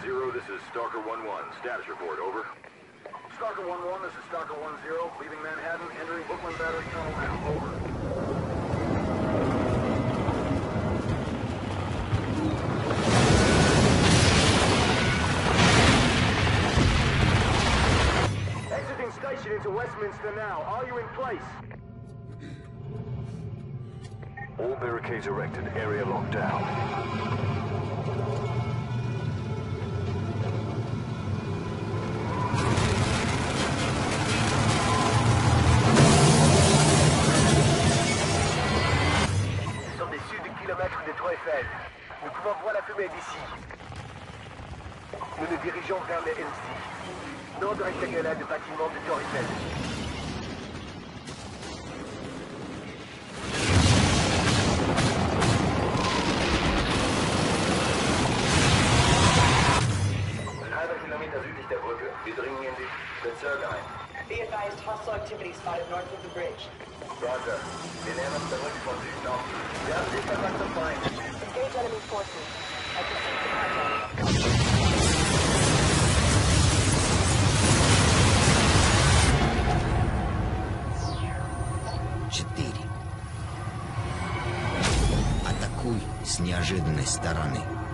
1-0, this is Stalker 1-1. Status report, over. Stalker 1-1, this is Stalker 1-0. Leaving Manhattan, entering Brooklyn Battery Tunnel now, over. Exiting station into Westminster now. Are you in place? All barricades erected, area locked down. Nous sommes des kilomètres des Tours Eiffel. Nous pouvons voir la fumée d'ici. Nous nous dirigeons vers le MC. Nord rectangulaire du bâtiment de Tour Eiffel. Südlich der Brücke. Wir dringen in die Bezirke ein. Be advised, hostile activity spotted north of the bridge. Roger. Wir nähern uns zurück von Süden auf. Wir haben Sichtkontakt zum Feind. Engage enemy forces. I proceed to contact. 4. Атакуй с неожиданной стороны.